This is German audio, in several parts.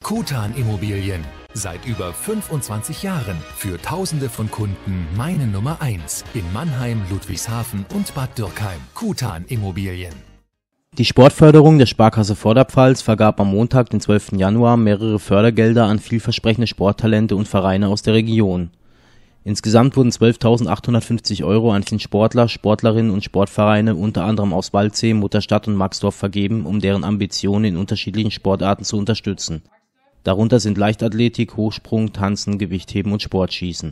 Kutan Immobilien. Seit über 25 Jahren für Tausende von Kunden meine Nummer 1 in Mannheim, Ludwigshafen und Bad Dürkheim. Kutan Immobilien. Die Sportförderung der Sparkasse Vorderpfalz vergab am Montag, den 12. Januar, mehrere Fördergelder an vielversprechende Sporttalente und Vereine aus der Region. Insgesamt wurden 12.850 € an 10 Sportler, Sportlerinnen und Sportvereine unter anderem aus Waldsee, Mutterstadt und Maxdorf vergeben, um deren Ambitionen in unterschiedlichen Sportarten zu unterstützen. Darunter sind Leichtathletik, Hochsprung, Tanzen, Gewichtheben und Sportschießen.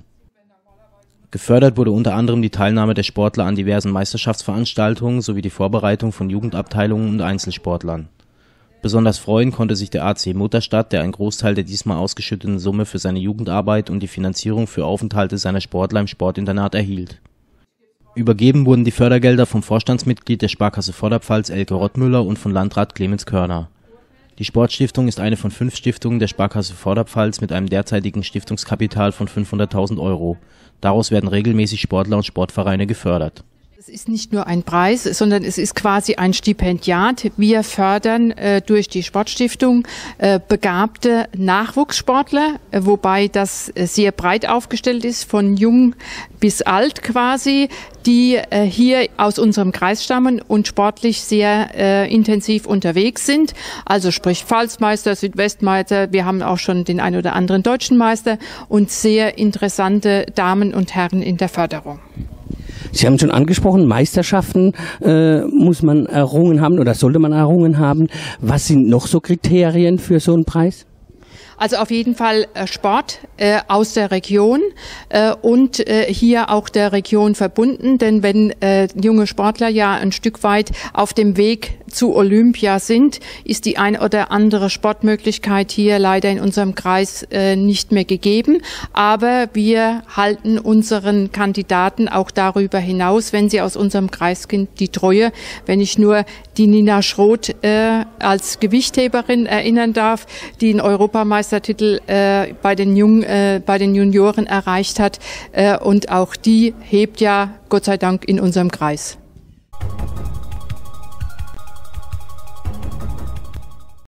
Gefördert wurde unter anderem die Teilnahme der Sportler an diversen Meisterschaftsveranstaltungen sowie die Vorbereitung von Jugendabteilungen und Einzelsportlern. Besonders freuen konnte sich der AC Mutterstadt, der einen Großteil der diesmal ausgeschütteten Summe für seine Jugendarbeit und die Finanzierung für Aufenthalte seiner Sportler im Sportinternat erhielt. Übergeben wurden die Fördergelder vom Vorstandsmitglied der Sparkasse Vorderpfalz Elke Rottmüller und von Landrat Clemens Körner. Die Sportstiftung ist eine von 5 Stiftungen der Sparkasse Vorderpfalz mit einem derzeitigen Stiftungskapital von 500.000 €. Daraus werden regelmäßig Sportler und Sportvereine gefördert. Es ist nicht nur ein Preis, sondern es ist quasi ein Stipendiat. Wir fördern durch die Sportstiftung begabte Nachwuchssportler, wobei das sehr breit aufgestellt ist, von jung bis alt quasi, die hier aus unserem Kreis stammen und sportlich sehr intensiv unterwegs sind. Also sprich Pfalzmeister, Südwestmeister, wir haben auch schon den ein oder anderen deutschen Meister und sehr interessante Damen und Herren in der Förderung. Sie haben schon angesprochen, Meisterschaften muss man errungen haben oder sollte man errungen haben. Was sind noch so Kriterien für so einen Preis? Also auf jeden Fall Sport aus der Region und hier auch der Region verbunden, denn wenn junge Sportler ja ein Stück weit auf dem Weg zu Olympia sind, ist die ein oder andere Sportmöglichkeit hier leider in unserem Kreis nicht mehr gegeben. Aber wir halten unseren Kandidaten auch darüber hinaus, wenn sie aus unserem Kreis sind, die Treue. Wenn ich nur die Nina Schroth als Gewichtheberin erinnern darf, die einen Europameistertitel bei den Junioren erreicht hat, und auch die hebt ja Gott sei Dank in unserem Kreis.